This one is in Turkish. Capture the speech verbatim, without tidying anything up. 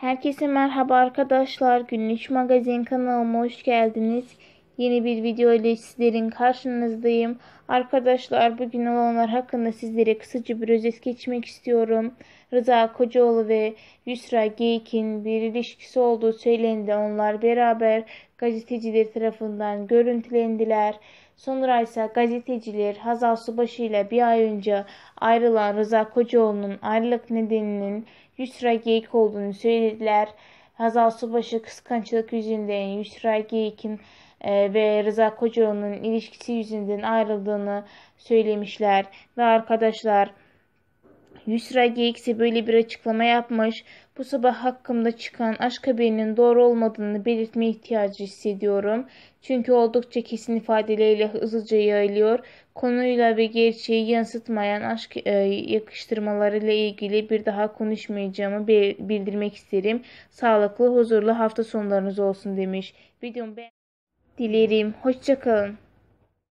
Herkese merhaba arkadaşlar. Günlük Magazin kanalıma hoş geldiniz. Yeni bir video ile sizlerin karşınızdayım. Arkadaşlar bugün olanlar hakkında sizlere kısaca bir özet geçmek istiyorum. Rıza Kocaoğlu ve Yusra Geyik'in bir ilişkisi olduğu söylendi. Onlar beraber gazeteciler tarafından görüntülendiler. Sonra ise gazeteciler Hazal Subaşı ile bir ay önce ayrılan Rıza Kocaoğlu'nun ayrılık nedeninin Yusra Geyik olduğunu söylediler. Hazal Subaşı kıskançlık yüzünden Yusra Geyik'in e, ve Rıza Kocaoğlu'nun ilişkisi yüzünden ayrıldığını söylemişler. Ve arkadaşlar Yusra Geyik ise böyle bir açıklama yapmış. Bu sabah hakkımda çıkan aşk haberinin doğru olmadığını belirtme ihtiyacı hissediyorum. Çünkü oldukça kesin ifadeleriyle hızlıca yayılıyor. Konuyla ve gerçeği yansıtmayan aşk e, yakıştırmalarıyla ilgili bir daha konuşmayacağımı bildirmek isterim. Sağlıklı, huzurlu hafta sonlarınız olsun demiş. Videomu beğendiyseniz dilerim. Hoşça kalın.